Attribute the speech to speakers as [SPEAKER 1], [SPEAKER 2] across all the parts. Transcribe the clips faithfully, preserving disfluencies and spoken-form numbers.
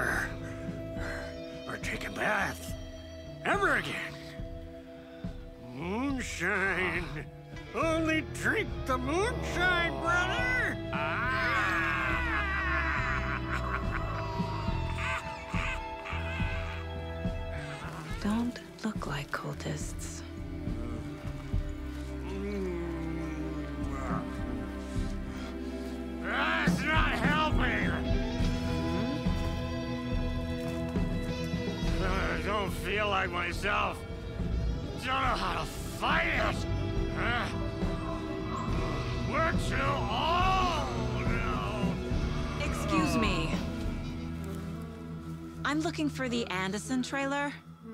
[SPEAKER 1] shower or take a bath ever again. Moonshine. Only drink the moonshine, brother.
[SPEAKER 2] Don't look like cultists.
[SPEAKER 1] That's not helping. I don't feel like myself. Don't know how to fight it. Huh? We're too old now.
[SPEAKER 2] Excuse me. I'm looking for the Anderson trailer.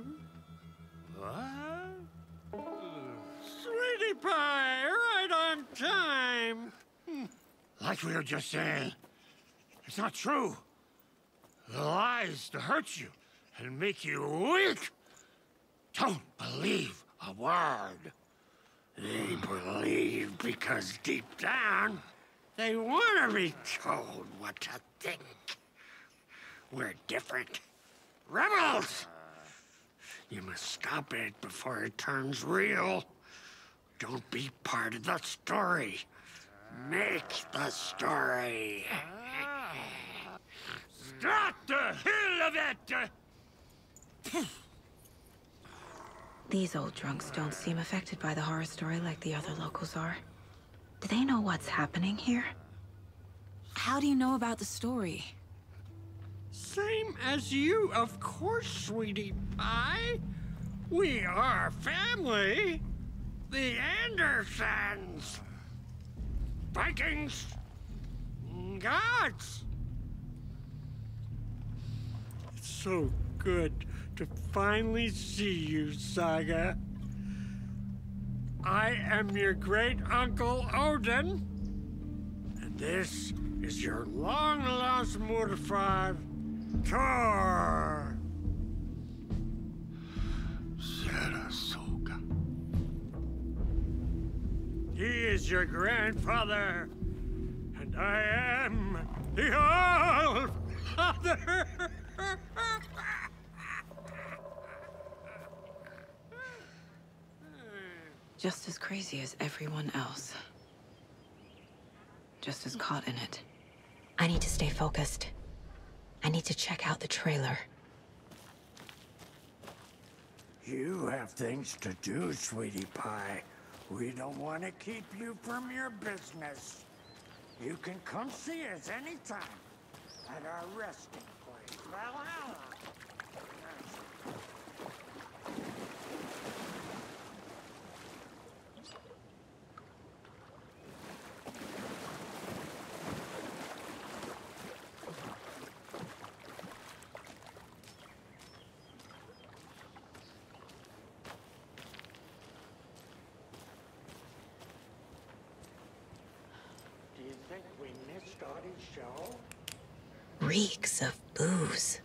[SPEAKER 1] What? Sweetie pie, right on time. Like we were just saying, it's not true. The lies to hurt you and make you weak. Don't believe a word. They believe because deep down, they want to be told what to think. We're different. Rebels! You must stop it before it turns real. Don't be part of the story. Make the story. Start the hell of it!
[SPEAKER 2] These old drunks don't seem affected by the horror story like the other locals are. Do they know what's happening here? How do you know about the story?
[SPEAKER 1] Same as you, of course, sweetie pie. We are family. The Andersons. Vikings. Gods. It's so good to finally see you, Saga. I am your great-uncle Odin. And this is your long-lost Murfar, Thor. Sarasota. He is your grandfather, and I am the All-Father.
[SPEAKER 2] Just as crazy as everyone else. Just as caught in it. I need to stay focused. I need to check out the trailer.
[SPEAKER 1] You have things to do, sweetie pie. We don't want to keep you from your business. You can come see us anytime at our resting place, Valhalla. Think we missed Audie's show?
[SPEAKER 2] Reeks of booze.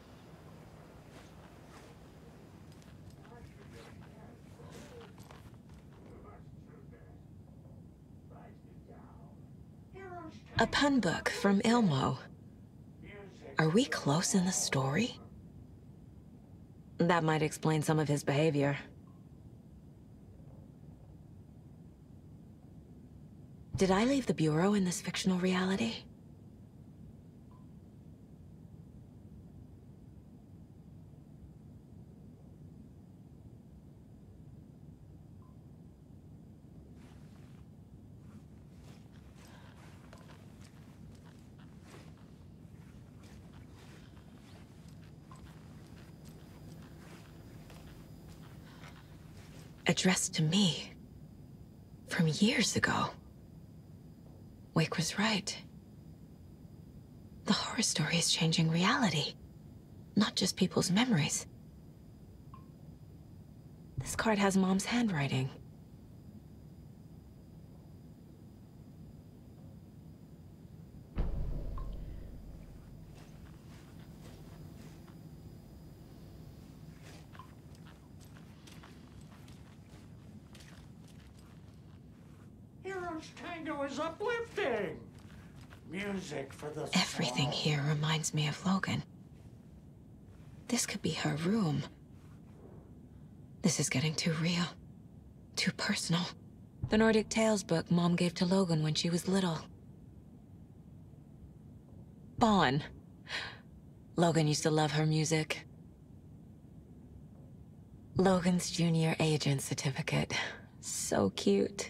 [SPEAKER 2] A pun book from Ilmo. Are we close in the story? That might explain some of his behavior. Did I leave the Bureau in this fictional reality? Addressed to me. From years ago. Wake was right. The horror story is changing reality, not just people's memories. This card has Mom's handwriting.
[SPEAKER 1] Heroes Tango is uplifting. Music for the
[SPEAKER 2] Everything
[SPEAKER 1] soul.
[SPEAKER 2] here reminds me of Logan. This could be her room. This is getting too real. Too personal. The Nordic Tales book Mom gave to Logan when she was little. Bon. Logan used to love her music. Logan's junior agent certificate. So cute.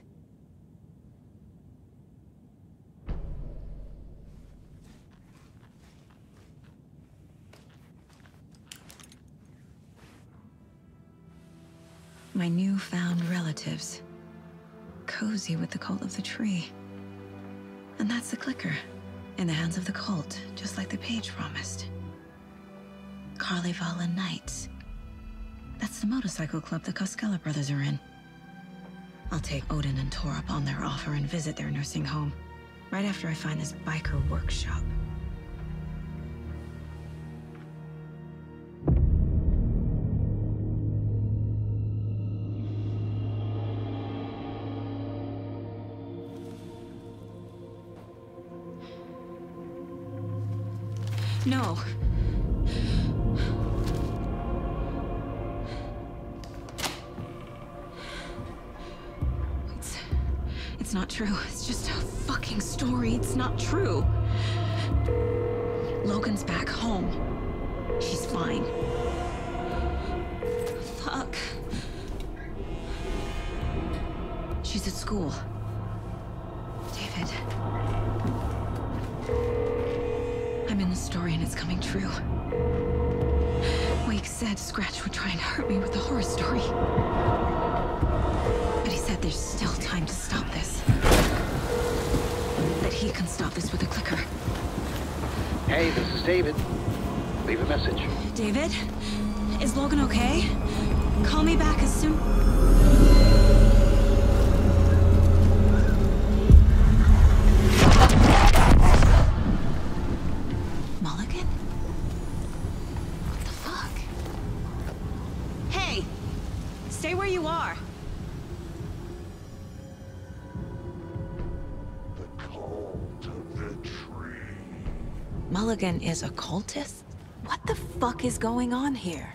[SPEAKER 2] My newfound relatives. Cozy with the cult of the tree. And that's the clicker. In the hands of the cult, just like the page promised. Carnival Nights. That's the motorcycle club the Koskela brothers are in. I'll take Odin and Tor up on their offer and visit their nursing home. Right after I find this biker workshop. No. It's... It's not true. It's just a fucking story. It's not true. Logan's back home. She's fine. Fuck. She's at school. David. I'm in the story and it's coming true. Wake said Scratch would try and hurt me with the horror story. But he said there's still time to stop this. That he can stop this with a clicker.
[SPEAKER 3] Hey, this is David. Leave a message.
[SPEAKER 2] David? Is Logan okay? Call me back as soon... Mulligan? What the fuck? Hey! Stay where you are!
[SPEAKER 1] The cult of the tree.
[SPEAKER 2] Mulligan is a cultist? What the fuck is going on here?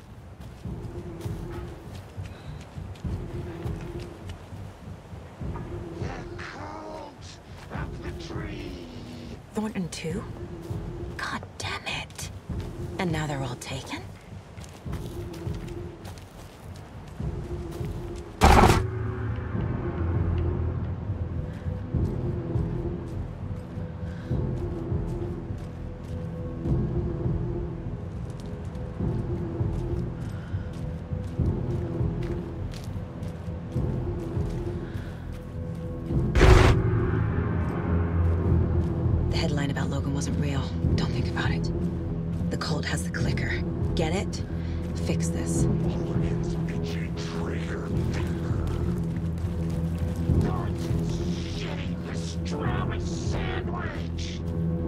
[SPEAKER 1] The cult of the tree.
[SPEAKER 2] Thornton too? God damn it. And now they're all taken? The headline about Logan wasn't real. Don't think about it. The cult has the clicker. Get it? Fix this.
[SPEAKER 1] Mulligan's itchy trigger finger. Thornton's shitting pastrami sandwich.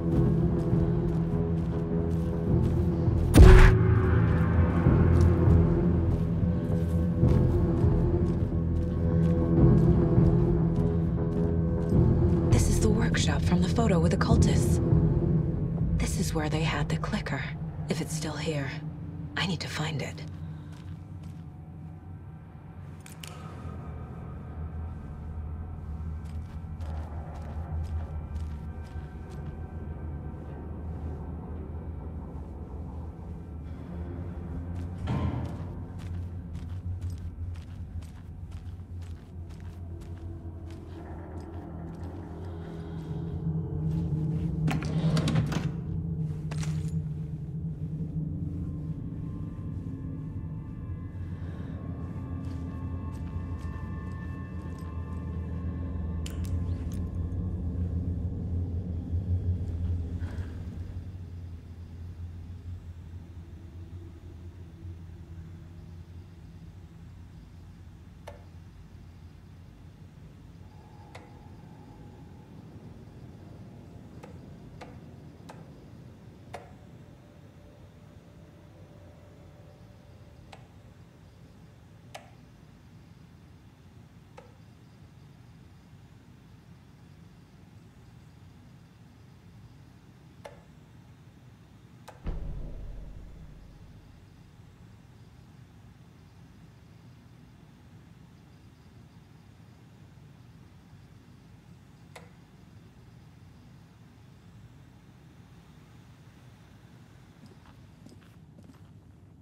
[SPEAKER 2] This is the workshop from the photo with the cultists. This is where they had the clicker. If it's still here, I need to find it.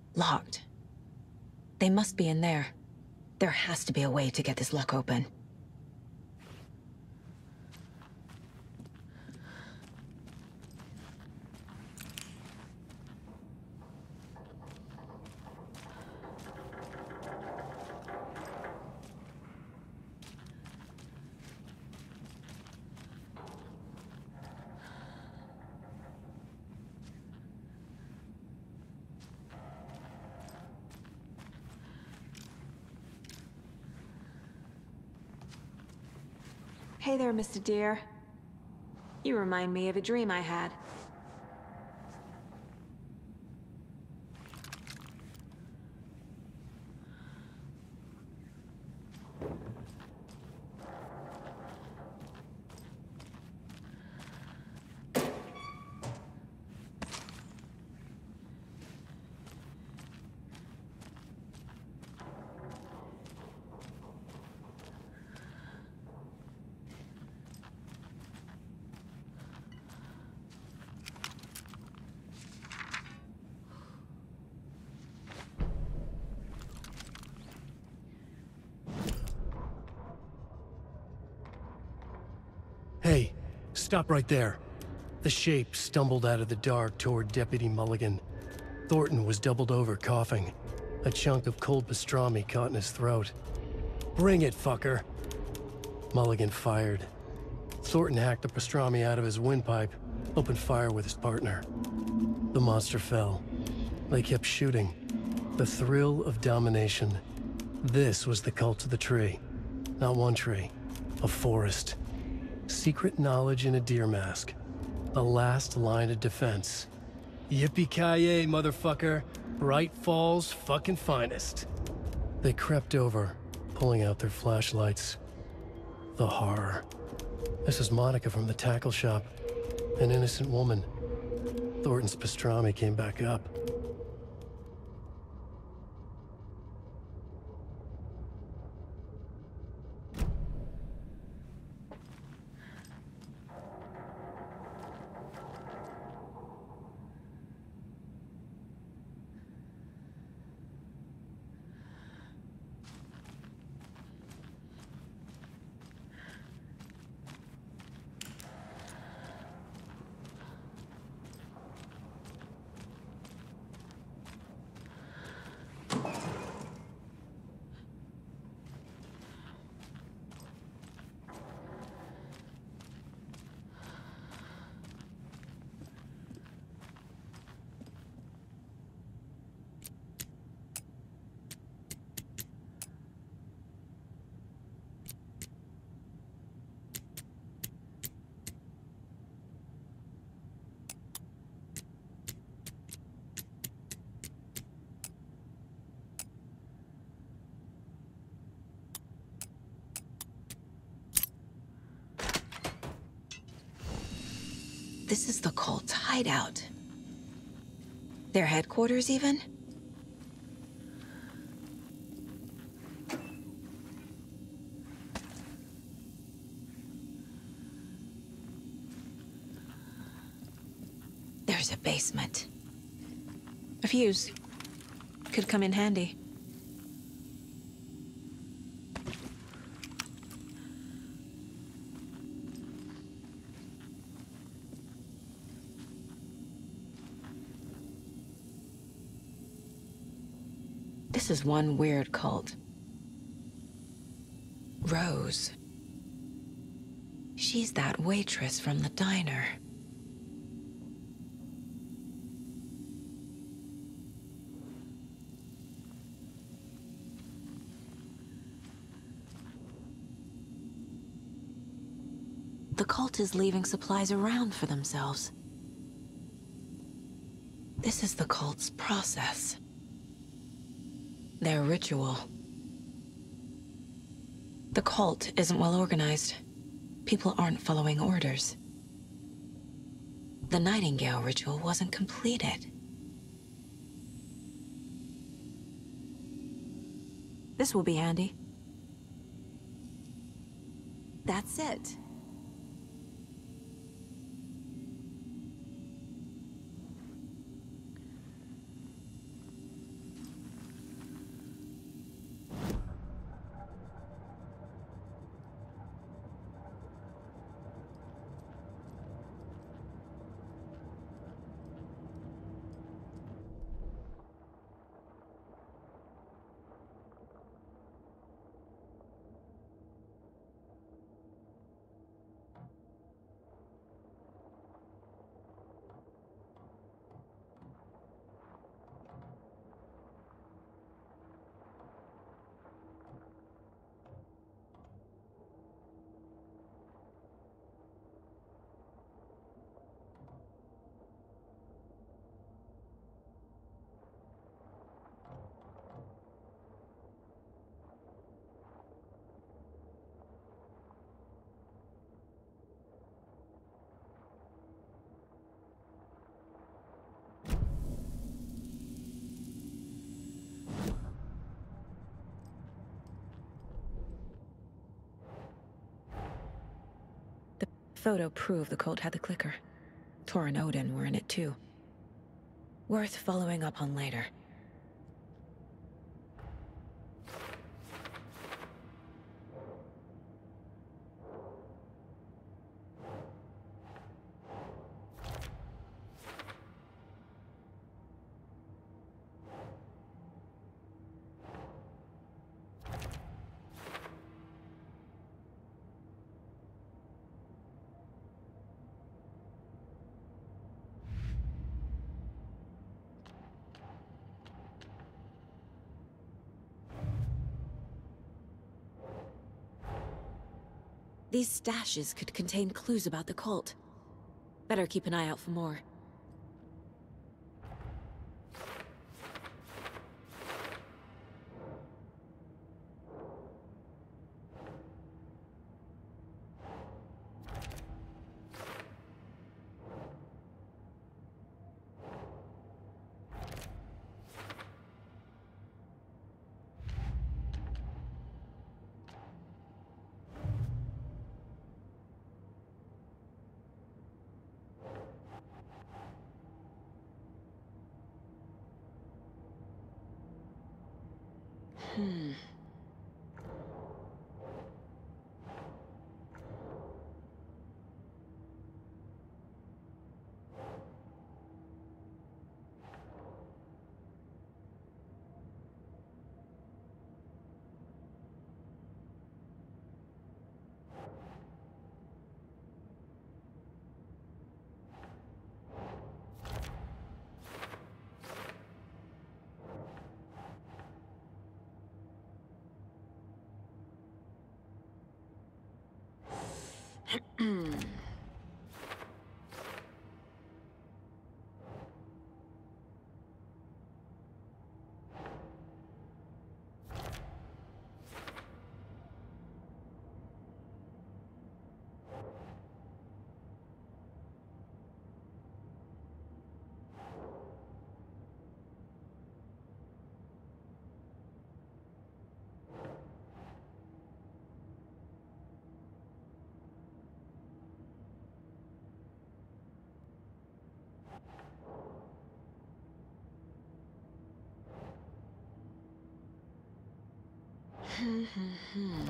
[SPEAKER 2] Locked. They must be in there. There has to be a way to get this lock open.
[SPEAKER 4] Hey there, Mister Deer. You remind me of a dream I had.
[SPEAKER 5] Hey, stop right there. The shape stumbled out of the dark toward Deputy Mulligan. Thornton was doubled over, coughing. A chunk of cold pastrami caught in his throat. Bring it, fucker! Mulligan fired. Thornton hacked the pastrami out of his windpipe, opened fire with his partner. The monster fell. They kept shooting. The thrill of domination. This was the cult of the tree. Not one tree, a forest. Secret knowledge in a deer mask. The last line of defense. Yippee-ki-yay, motherfucker. Bright Falls' fucking finest. They crept over, pulling out their flashlights. The horror. This is Monica from the tackle shop. An innocent woman. Thornton's pastrami came back up.
[SPEAKER 2] This is the cult's hideout. Their headquarters, even? There's a basement. A fuse. Could come in handy. This is one weird cult. Rose. She's that waitress from the diner. The cult is leaving supplies around for themselves. This is the cult's process. Their ritual. The cult isn't well organized. People aren't following orders. The Nightingale ritual wasn't completed. This will be handy. That's it. Photo proved the cult had the clicker. Tor and Odin were in it too. Worth following up on later. These stashes could contain clues about the cult. Better keep an eye out for more. Hmm. Hmm, hmm, hmm.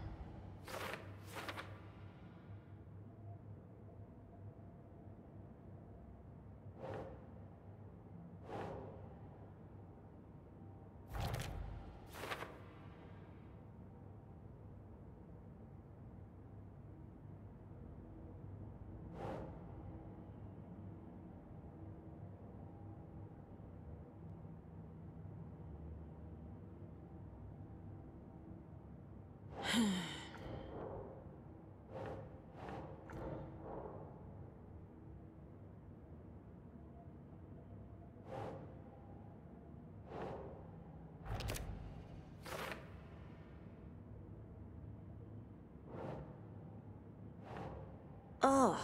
[SPEAKER 2] Oh.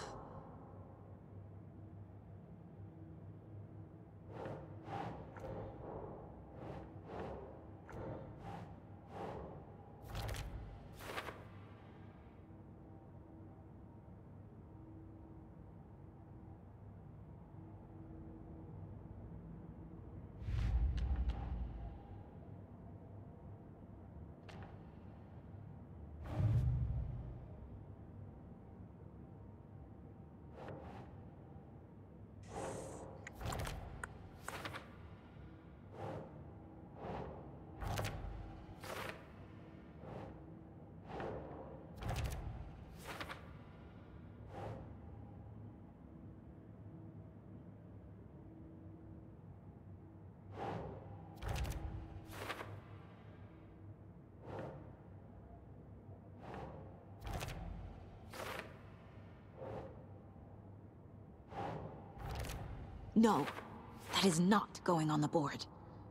[SPEAKER 2] No, that is not going on the board.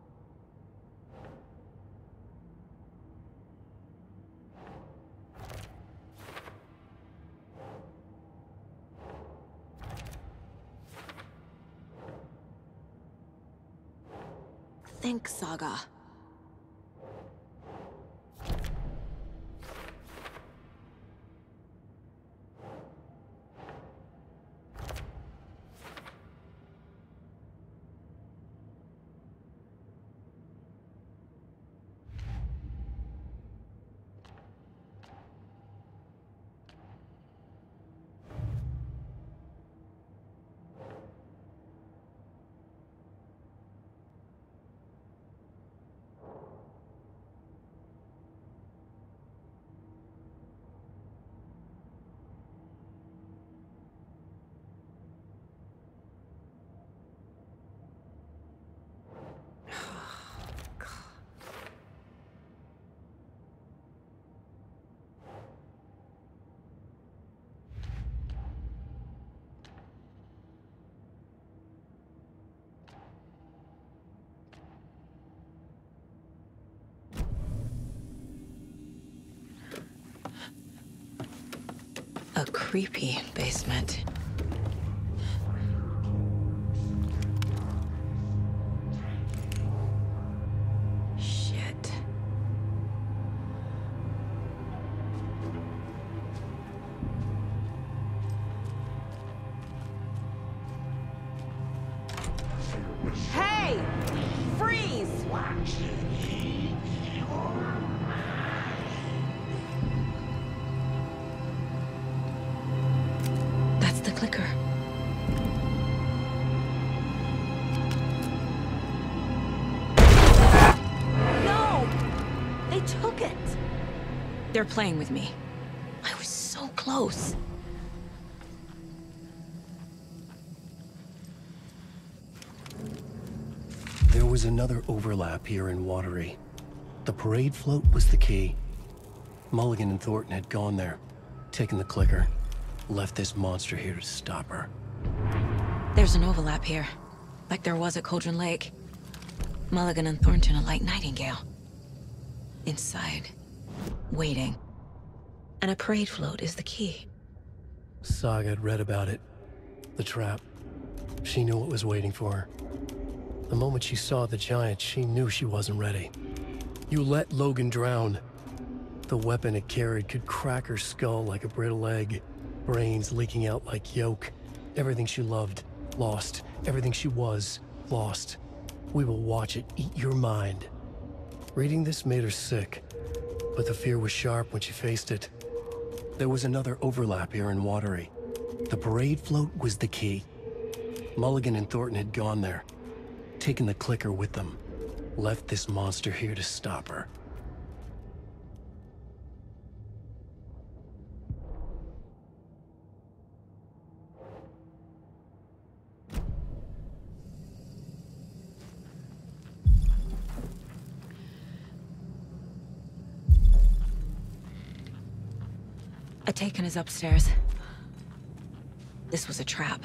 [SPEAKER 2] Think, Saga. A creepy basement. Shit.
[SPEAKER 4] Hey! Freeze!
[SPEAKER 2] That's the clicker.
[SPEAKER 4] No! They took it!
[SPEAKER 2] They're playing with me. I was so close.
[SPEAKER 5] There was another overlap here in Watery. The parade float was the key. Mulligan and Thornton had gone there, taken the clicker, left this monster here to stop her.
[SPEAKER 2] There's an overlap here, like there was at Cauldron Lake. Mulligan and Thornton are like Nightingale. Inside, waiting. And a parade float is the key.
[SPEAKER 5] Saga had read about it. The trap. She knew what was waiting for her. The moment she saw the giant, she knew she wasn't ready. You let Logan drown. The weapon it carried could crack her skull like a brittle egg. Brains leaking out like yolk. Everything she loved, lost. Everything she was, lost. We will watch it eat your mind. Reading this made her sick, but the fear was sharp when she faced it. There was another overlap here in Watery. The parade float was the key. Mulligan and Thornton had gone there, taken the clicker with them, left this monster here to stop her.
[SPEAKER 2] Ataken is upstairs. This was a trap.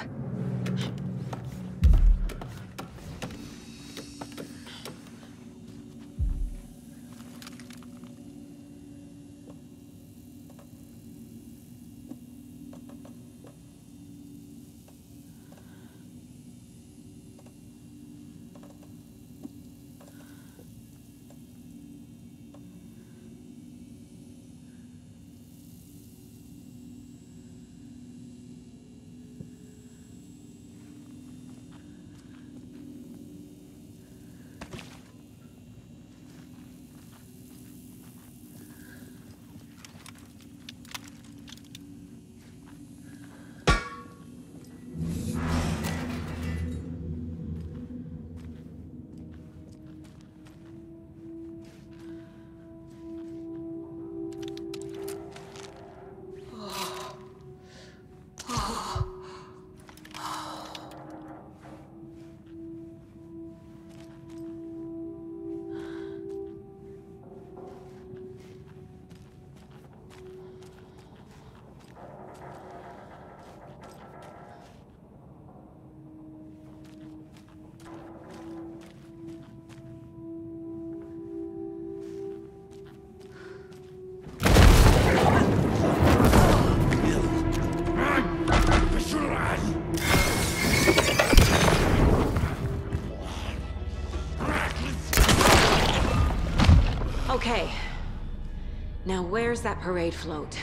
[SPEAKER 4] Okay. Now where's that parade float?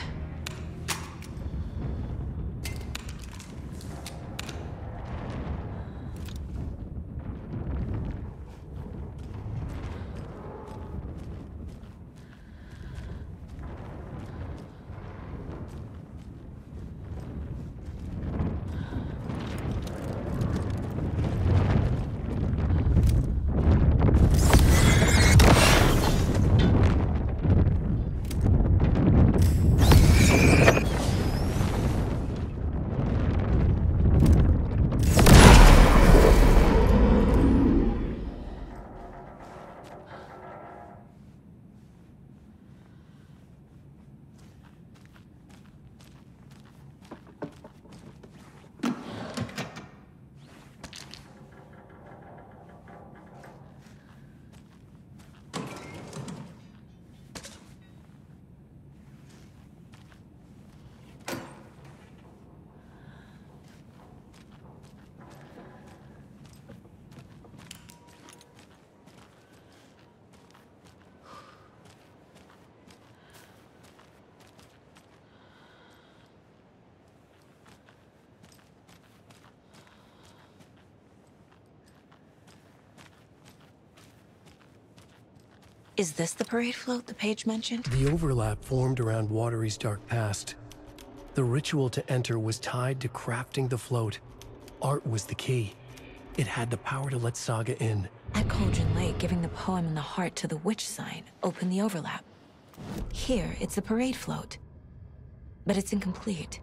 [SPEAKER 2] Is this the parade float the page mentioned?
[SPEAKER 5] The overlap formed around Watery's dark past. The ritual to enter was tied to crafting the float. Art was the key. It had the power to let Saga in.
[SPEAKER 2] At Cauldron Lake, giving the poem and the heart to the witch sign opened the overlap. Here, it's the parade float. But it's incomplete.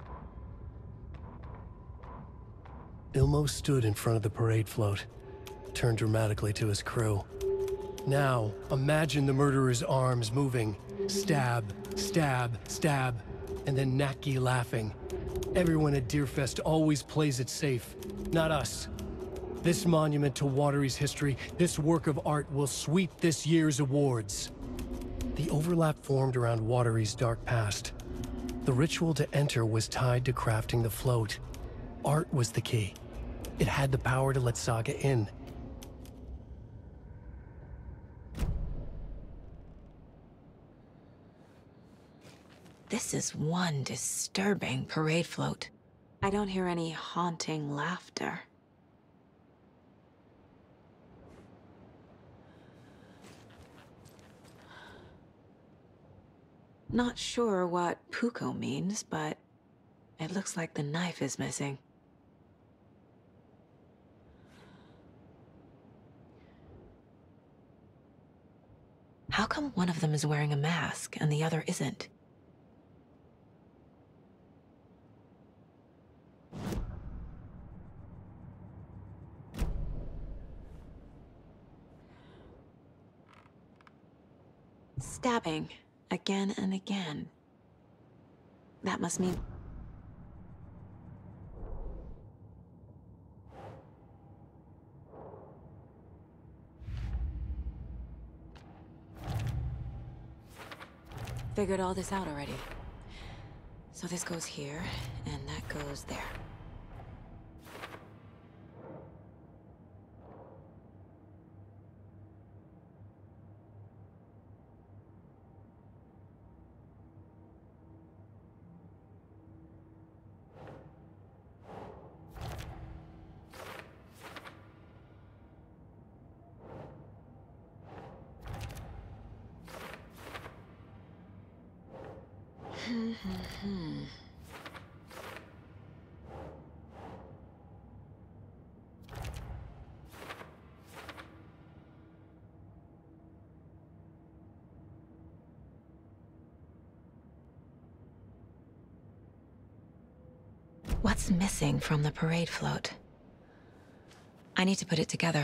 [SPEAKER 5] Ilmo stood in front of the parade float, turned dramatically to his crew. Now, imagine the murderer's arms moving. Stab, stab, stab, and then Naki laughing. Everyone at Deerfest always plays it safe, not us. This monument to Watery's history, this work of art will sweep this year's awards. The overlap formed around Watery's dark past. The ritual to enter was tied to crafting the float. Art was the key. It had the power to let Saga in.
[SPEAKER 2] This is one disturbing parade float.
[SPEAKER 4] I don't hear any haunting laughter. Not sure what Puko means, but it looks like the knife is missing.
[SPEAKER 2] How come one of them is wearing a mask and the other isn't?
[SPEAKER 4] Stabbing, again and again. That must mean... Figured all this out already. So this goes here, and that goes there.
[SPEAKER 2] What's missing from the parade float? I need to put it together.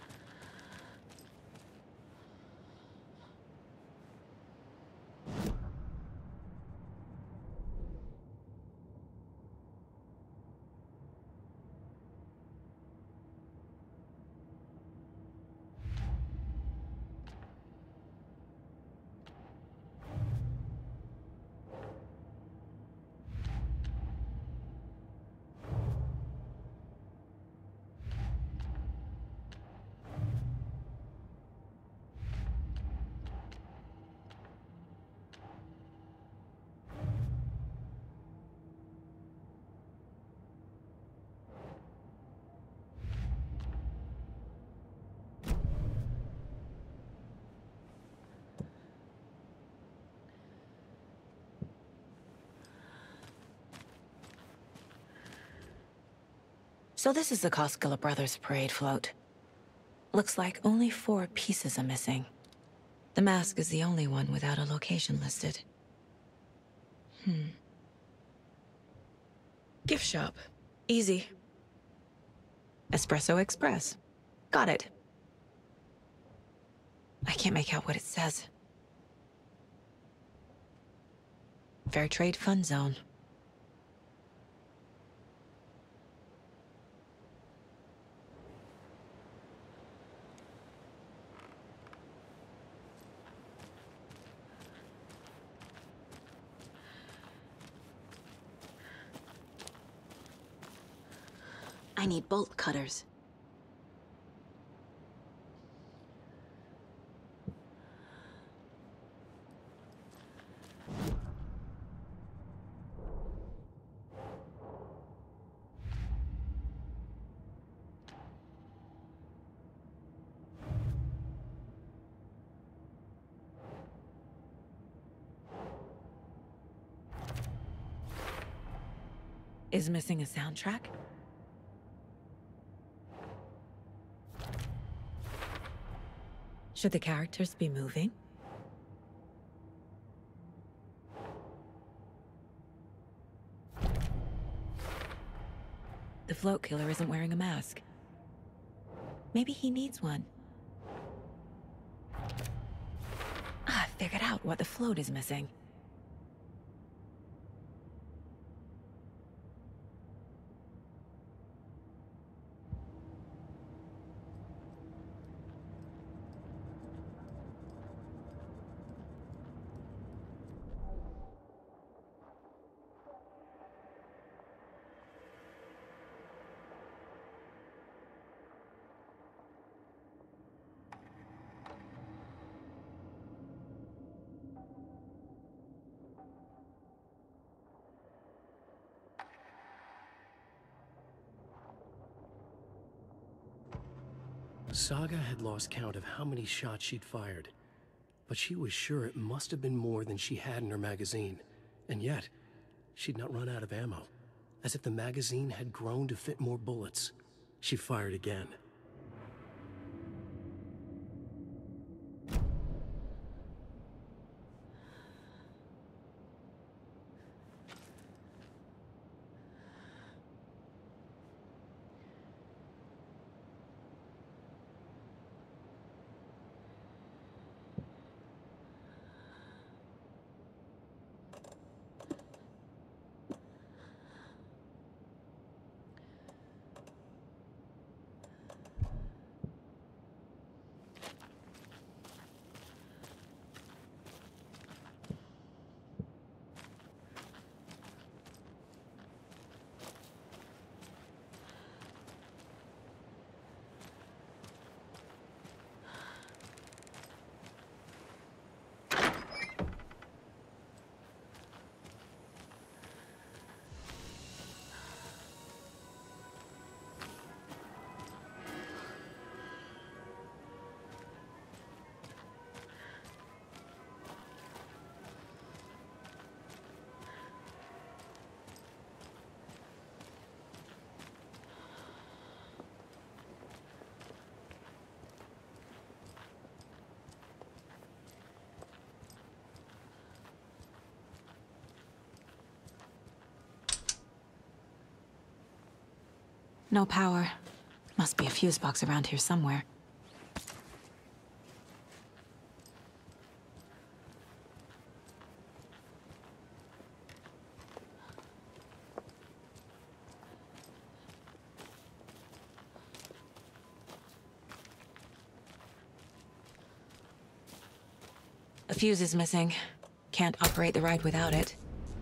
[SPEAKER 2] So this is the Koskela Brothers parade float. Looks like only four pieces are missing. The mask is the only one without a location listed. Hmm. Gift shop. Easy. Espresso Express. Got it. I can't make out what it says. Fair Trade Fund Zone. I need bolt cutters. is missing a soundtrack? Should the characters be moving? The float killer isn't wearing a mask. Maybe he needs one. Ah, I figured out what the float is missing.
[SPEAKER 5] Saga had lost count of how many shots she'd fired, but she was sure it must have been more than she had in her magazine. And yet, she'd not run out of ammo. As if the magazine had grown to fit more bullets. She fired again.
[SPEAKER 2] No power. Must be a fuse box around here somewhere. A fuse is missing. Can't operate the ride without it.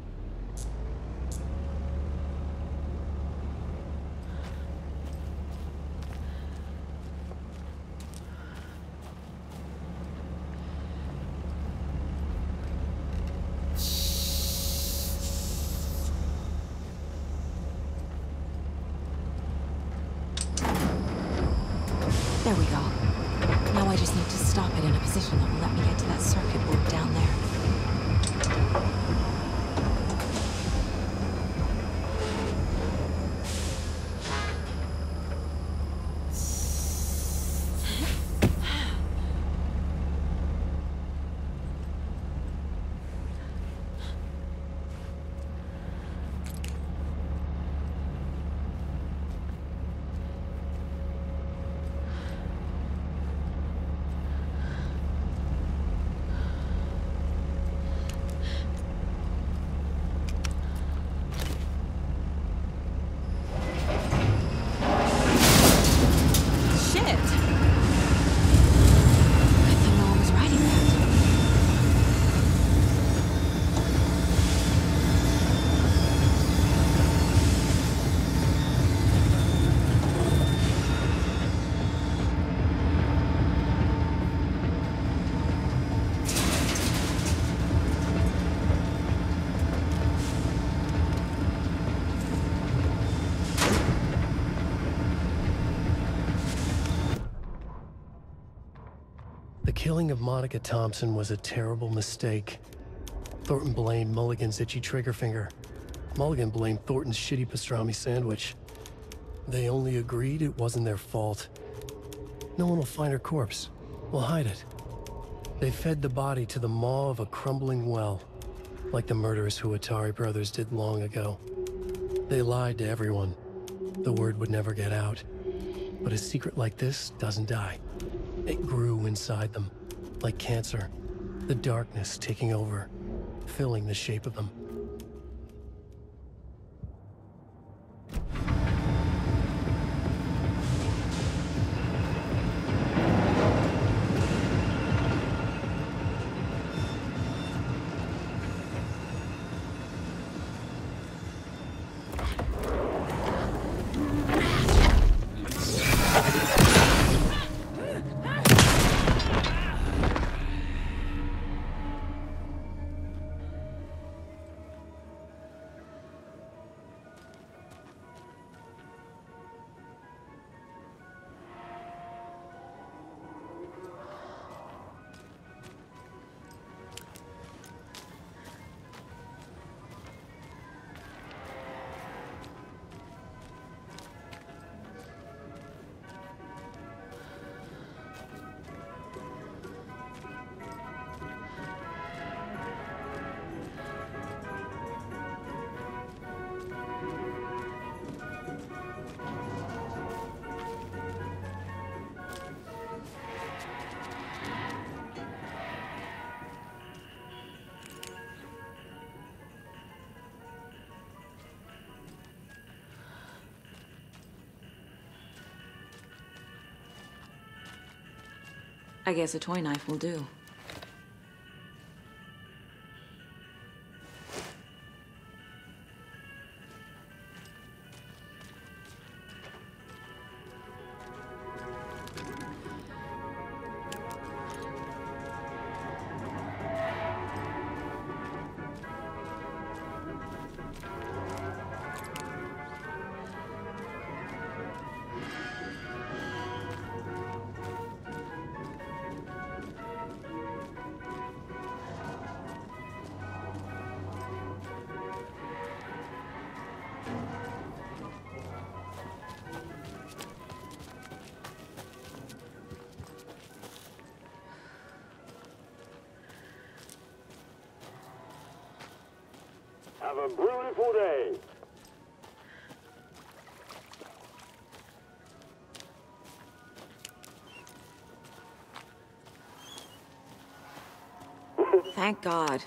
[SPEAKER 2] There we go. Now I just need to stop it in a position that will let me get to that circuit board down there.
[SPEAKER 5] The killing of Monica Thompson was a terrible mistake. Thornton blamed Mulligan's itchy trigger finger. Mulligan blamed Thornton's shitty pastrami sandwich. They only agreed it wasn't their fault. No one will find her corpse. We'll hide it. They fed the body to the maw of a crumbling well, like the murderous Huatari brothers did long ago. They lied to everyone. The word would never get out. But a secret like this doesn't die. It grew inside them, like cancer. The darkness taking over, filling the shape of them.
[SPEAKER 2] I guess a toy knife will do.
[SPEAKER 1] Have a beautiful day.
[SPEAKER 2] Thank God.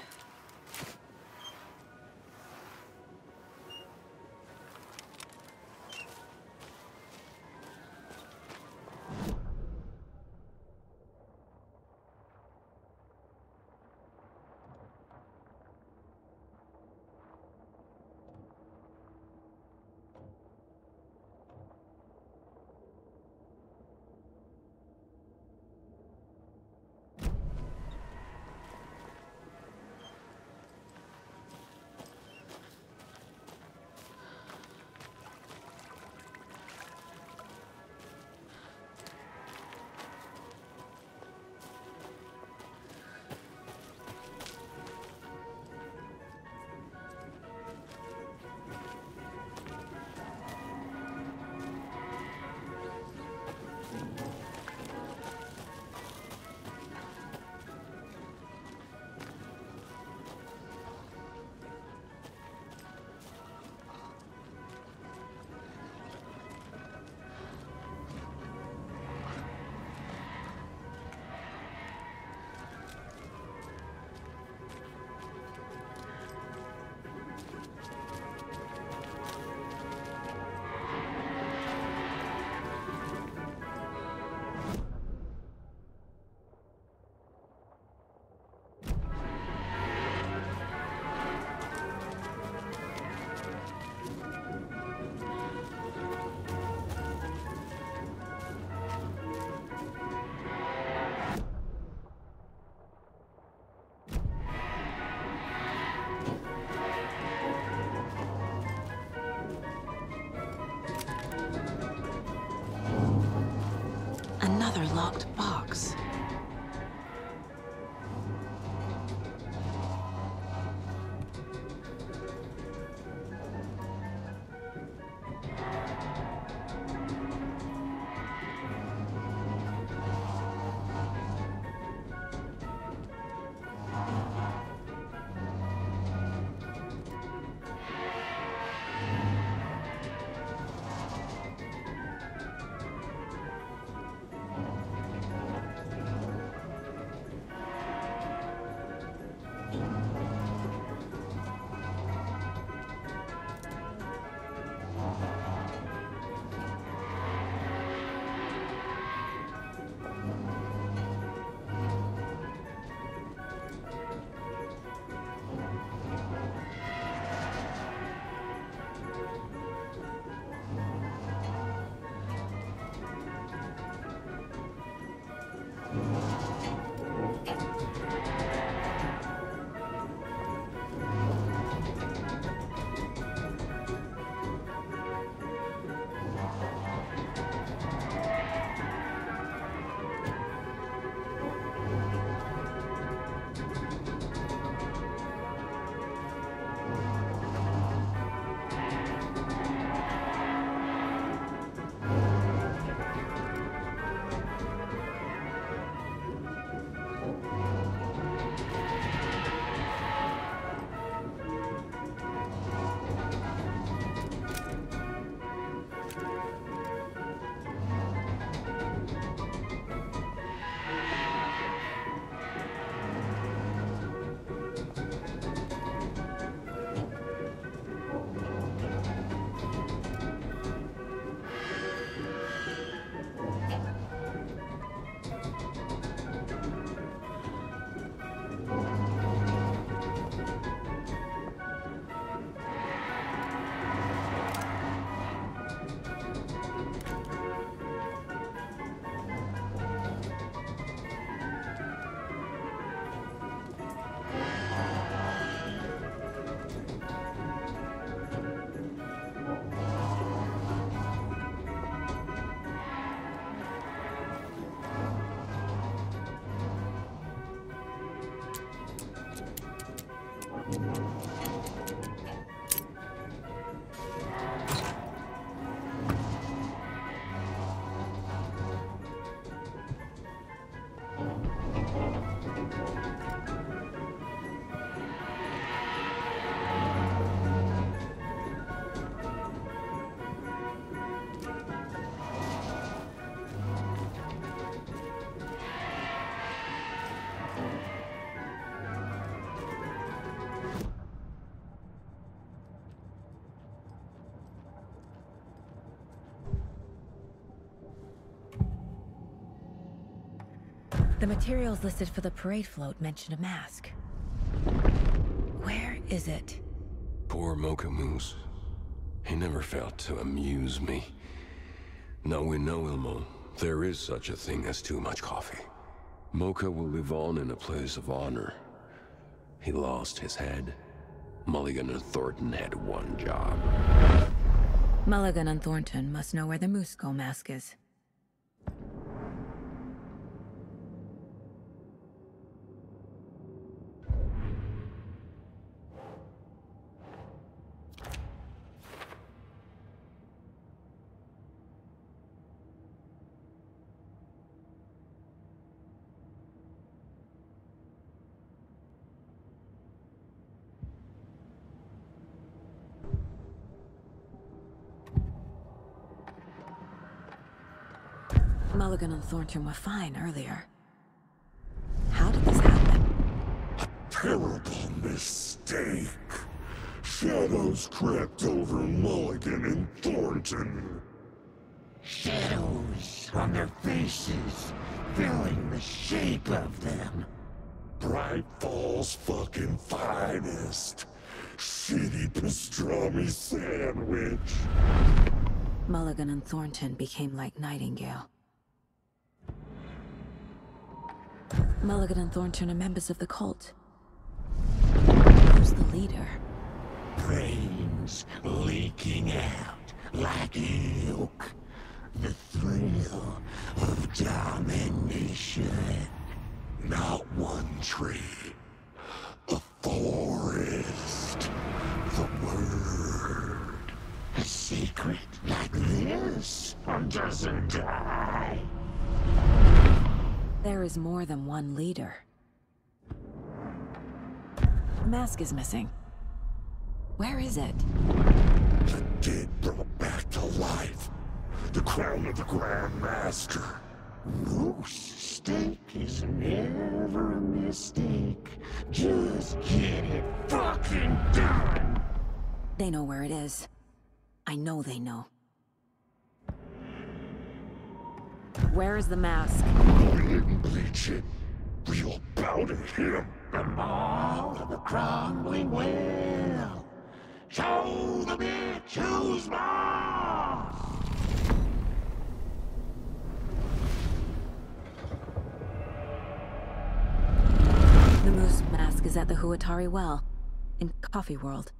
[SPEAKER 2] The materials listed for the parade float mention a mask. Where is it?
[SPEAKER 6] Poor Mocha Moose. He never failed to amuse me. Now we know, Ilmo, there is such a thing as too much coffee. Mocha will live on in a place of honor. He lost his head. Mulligan and Thornton had one job.
[SPEAKER 2] Mulligan and Thornton must know where the Moose Skull mask is. Mulligan and Thornton were fine earlier. How did this happen?
[SPEAKER 7] A terrible mistake. Shadows crept over Mulligan and Thornton.
[SPEAKER 1] Shadows on their faces, filling the shape of them.
[SPEAKER 7] Bright Falls fucking finest. Shitty pastrami sandwich.
[SPEAKER 2] Mulligan and Thornton became like Nightingale. Mulligan and Thornton are members of the cult. Who's the leader?
[SPEAKER 1] Brains leaking out like ilk. The thrill of domination.
[SPEAKER 7] Not one tree. A forest. The word.
[SPEAKER 1] A secret like this doesn't die.
[SPEAKER 2] There is more than one leader. The mask is missing. Where is it?
[SPEAKER 7] The dead brought back to life. The crown of the Grand Master.
[SPEAKER 1] Moose steak is never a mistake. Just get it fucking done.
[SPEAKER 2] They know where it is. I know they know. Where is the mask?
[SPEAKER 7] We didn't bleach it. We'll bow to him.
[SPEAKER 1] The maw of the crumbling well. Show the bitch who's boss.
[SPEAKER 2] The moose mask is at the Huatari Well, in Coffee World.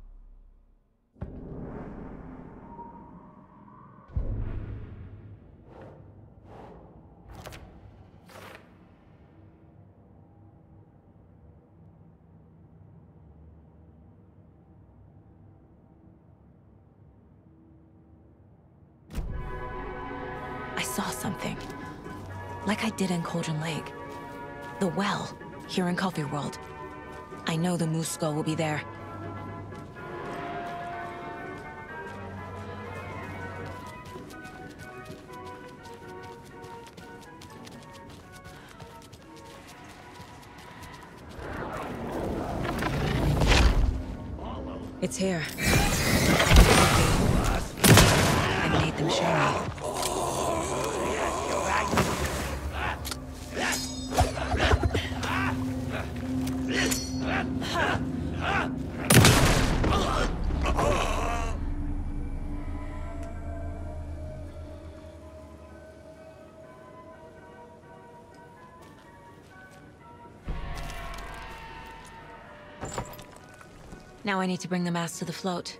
[SPEAKER 2] I saw something. Like I did in Cauldron Lake. The well, here in Coffee World. I know the Moose Skull will be there. It's here. I made them show me. Now I need to bring the mask to the float.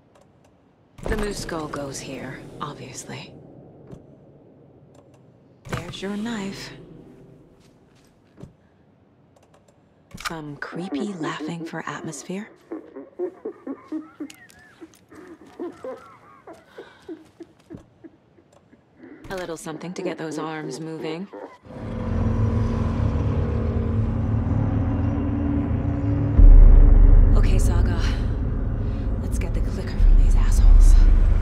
[SPEAKER 2] The moose skull goes here, obviously.
[SPEAKER 4] There's your knife. Some creepy laughing for atmosphere. A little something to get those arms moving. Okay, Saga. Let's get the clicker from these assholes.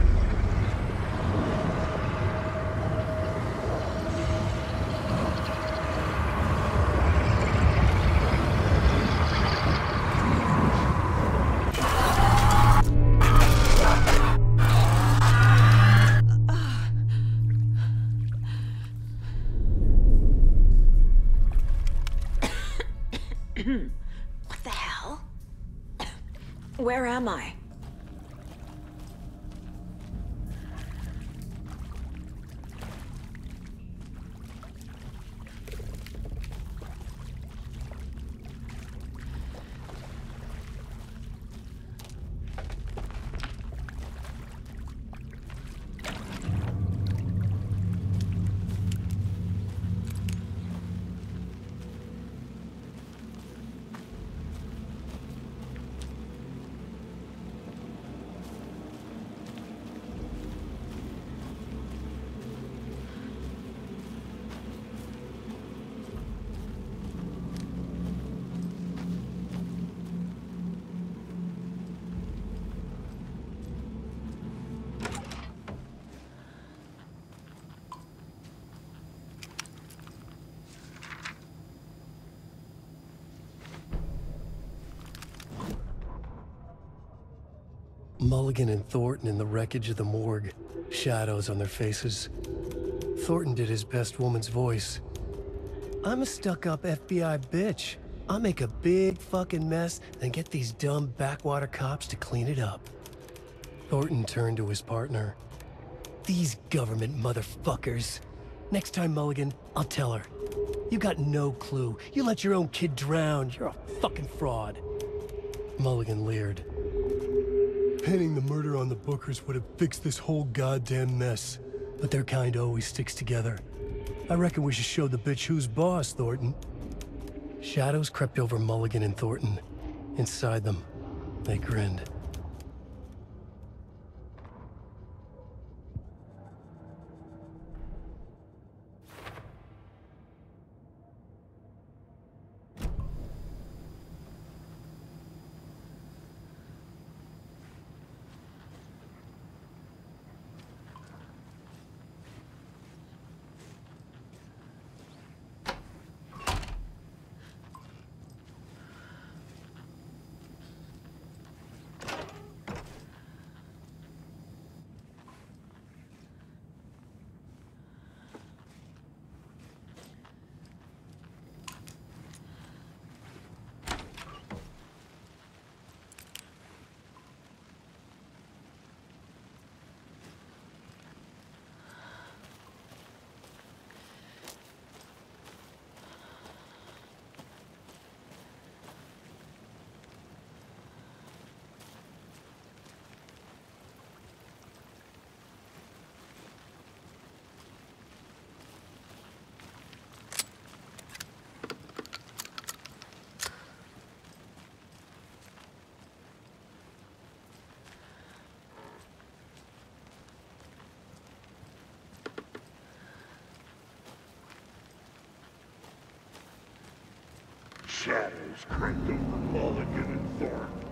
[SPEAKER 4] What the hell? Where am I?
[SPEAKER 5] Mulligan and Thornton in the wreckage of the morgue, shadows on their faces. Thornton did his best woman's voice. I'm a stuck-up F B I bitch. I'll make a big fucking mess and get these dumb backwater cops to clean it up. Thornton turned to his partner. These government motherfuckers. Next time, Mulligan, I'll tell her. You got no clue. You let your own kid drown. You're a fucking fraud. Mulligan leered. Pinning the murder on the Bookers would have fixed this whole goddamn mess. But their kind always sticks together. I reckon we should show the bitch who's boss, Thornton. Shadows crept over Mulligan and Thornton. Inside them, they grinned.
[SPEAKER 7] Shadows crept over Mulligan and Thornton.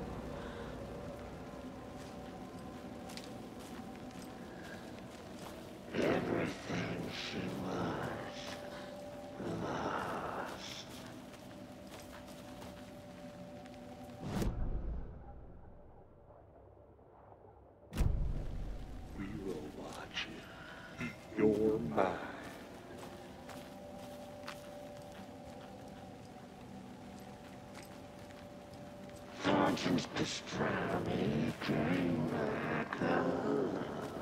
[SPEAKER 7] Everything she was lost. We will watch it. Your mind. Thornton's pastrami came back home.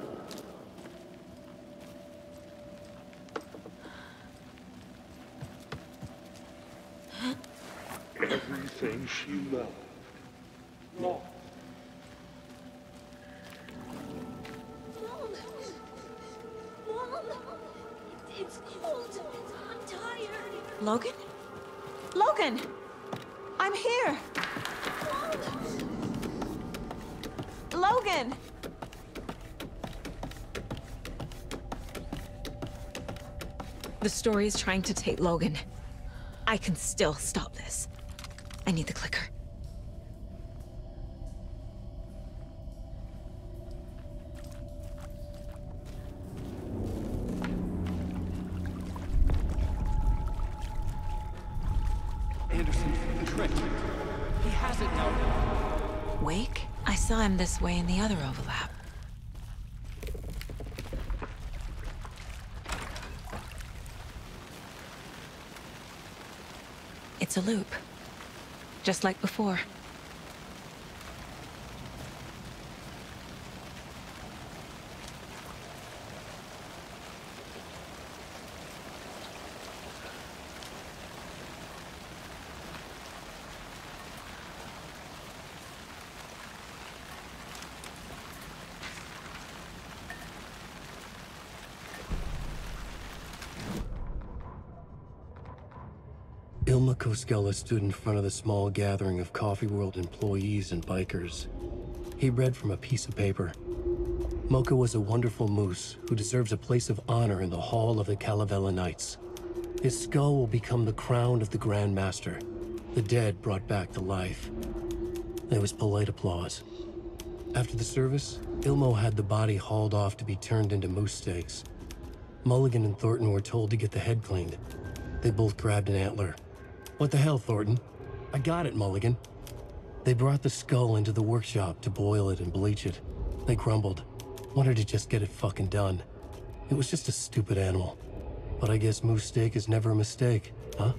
[SPEAKER 7] Everything she loved, lost.
[SPEAKER 8] Mom! Mom! It's cold!
[SPEAKER 4] Logan? Logan! I'm here! Logan!
[SPEAKER 2] The story is trying to take Logan. I can still stop this. I need the clicker.
[SPEAKER 8] Anderson, the trick. He has it now.
[SPEAKER 2] Wake? I saw him this way in the other overlap. It's a loop. Just like before.
[SPEAKER 5] Ilma Koskela stood in front of the small gathering of Coffee World employees and bikers. He read from a piece of paper. Mocha was a wonderful moose who deserves a place of honor in the hall of the Calavella Knights. His skull will become the crown of the Grand Master, the dead brought back to life. There was polite applause. After the service, Ilmo had the body hauled off to be turned into moose steaks. Mulligan and Thornton were told to get the head cleaned. They both grabbed an antler. What the hell, Thornton? I got it, Mulligan. They brought the skull into the workshop to boil it and bleach it. They grumbled. Wanted to just get it fucking done. It was just a stupid animal. But I guess moose steak is never a mistake, huh?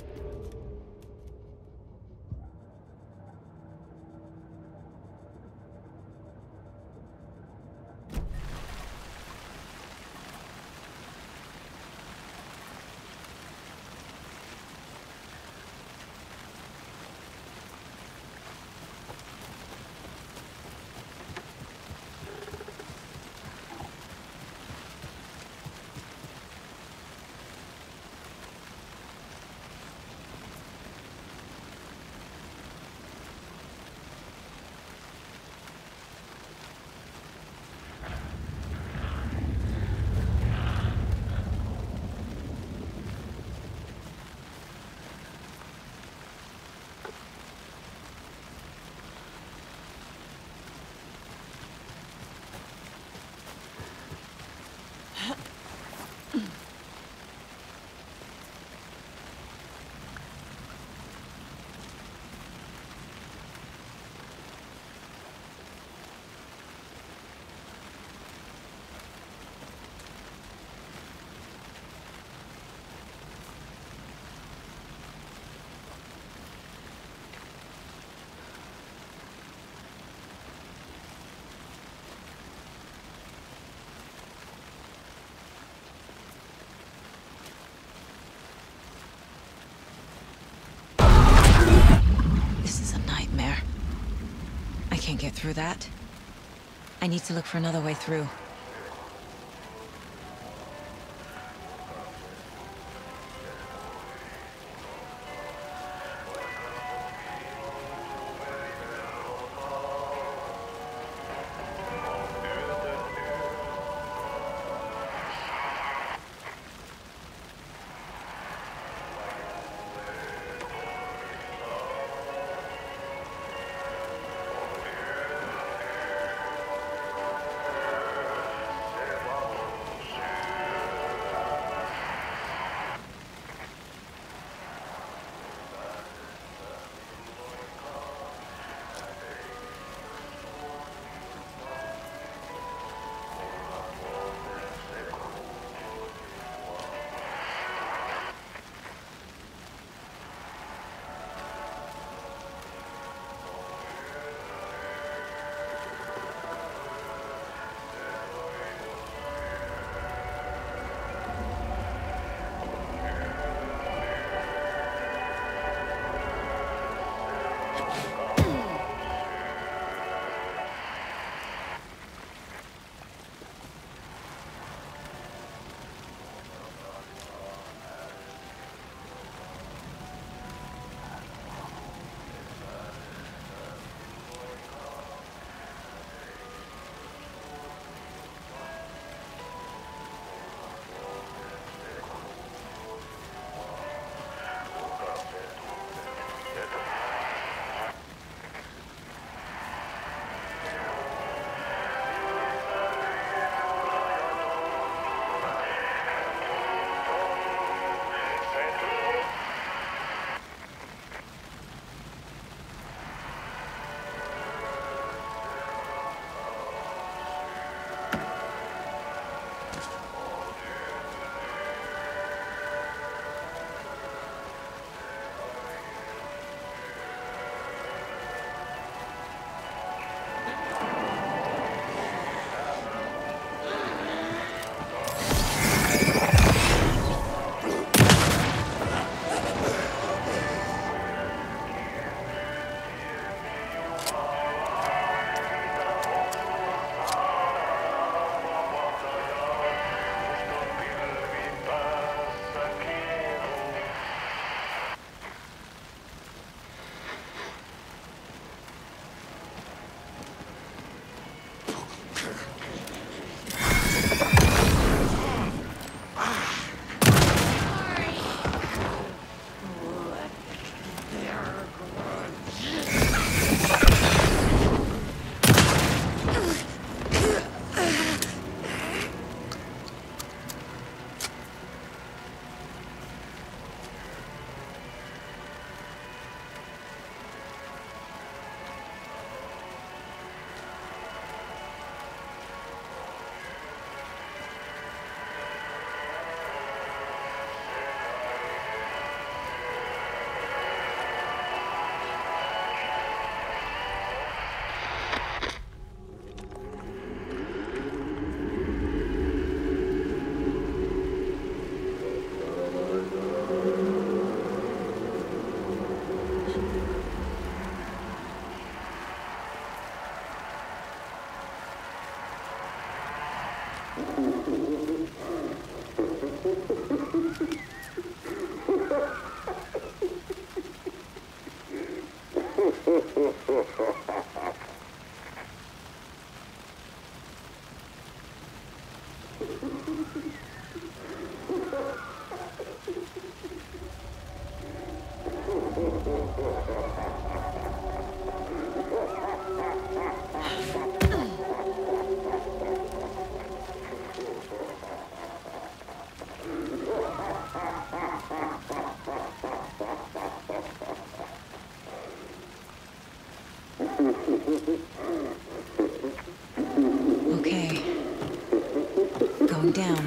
[SPEAKER 2] Can't get through that. I need to look for another way through. Okay. Going down.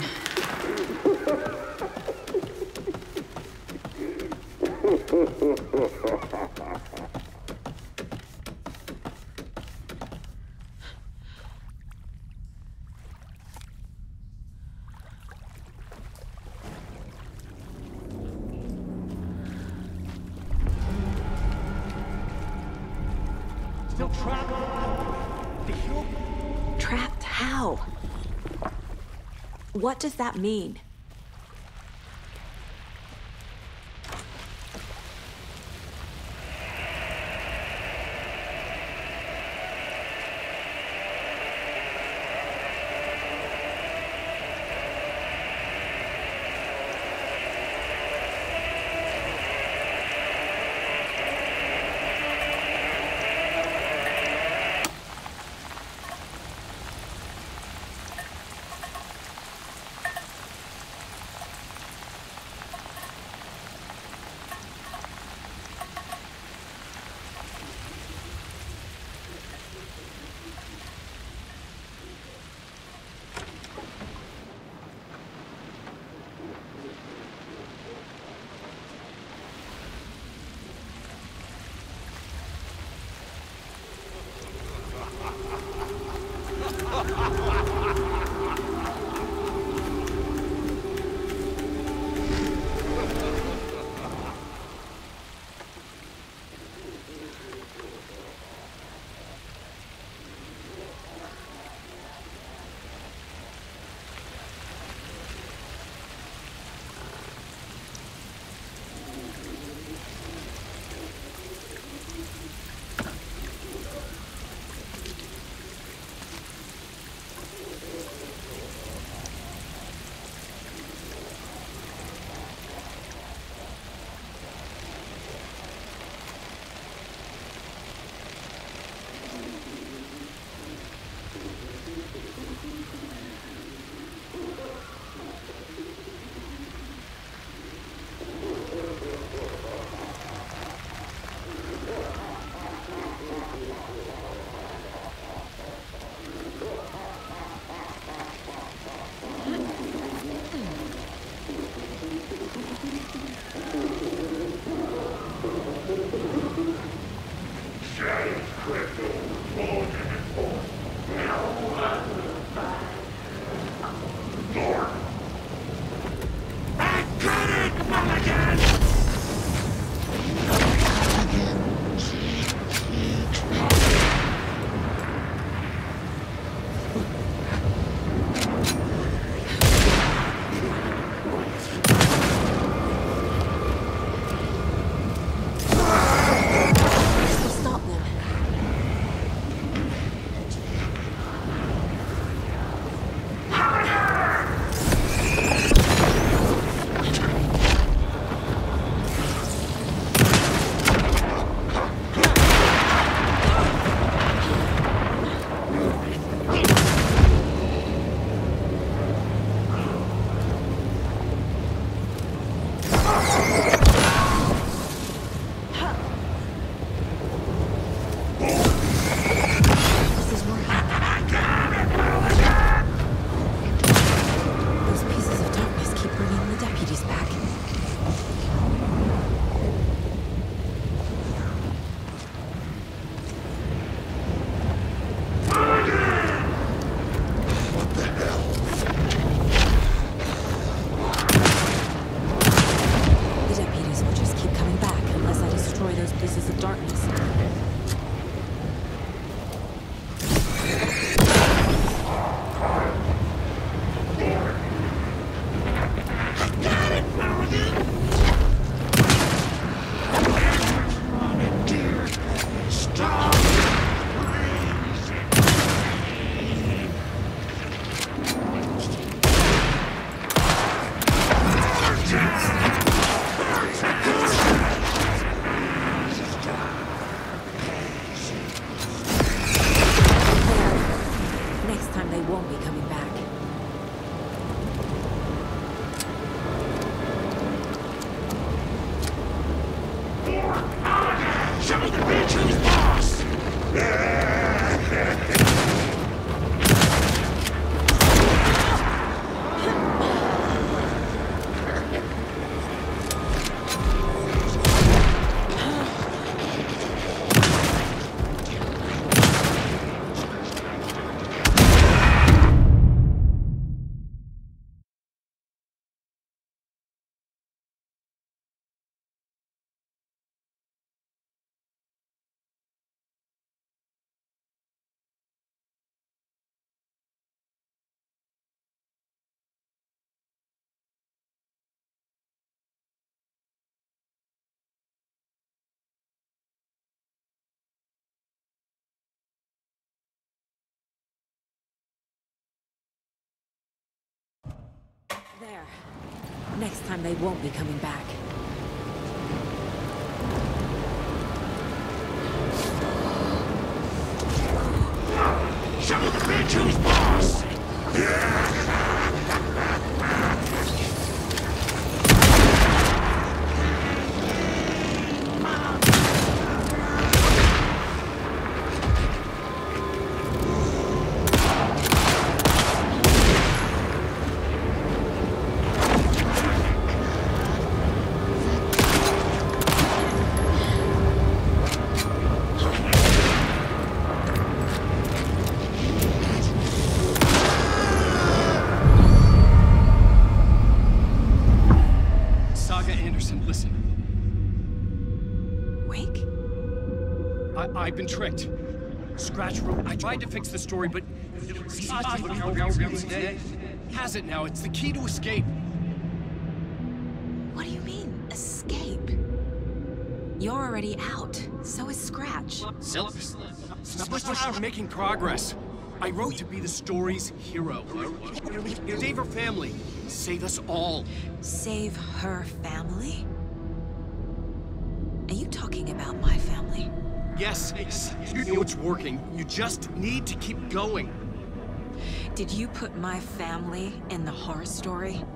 [SPEAKER 8] Still trapped. The hill.
[SPEAKER 4] Trapped how? What does that mean?
[SPEAKER 2] There. Next time they won't be coming back.
[SPEAKER 7] Show the bitch who's boss!
[SPEAKER 8] Saga Anderson, listen.
[SPEAKER 2] Wake?
[SPEAKER 8] I I've been tricked. Scratch wrote. I tried to fix the story, but has it now. It's the key to escape.
[SPEAKER 2] What do you mean, escape? You're already out. So is Scratch.
[SPEAKER 8] We're making progress. I wrote to be the story's hero. Save her family. Save us all.
[SPEAKER 2] Save her family? Are you talking about my family?
[SPEAKER 8] Yes, you know it's working. You just need to keep going.
[SPEAKER 2] Did you put my family in the horror story?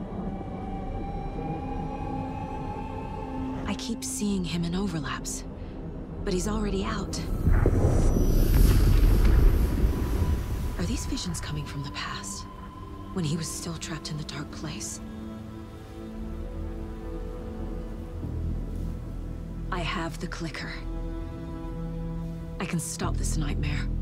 [SPEAKER 2] I keep seeing him in overlaps, but he's already out. Are these visions coming from the past, when he was still trapped in the dark place? I have the clicker. I can stop this nightmare.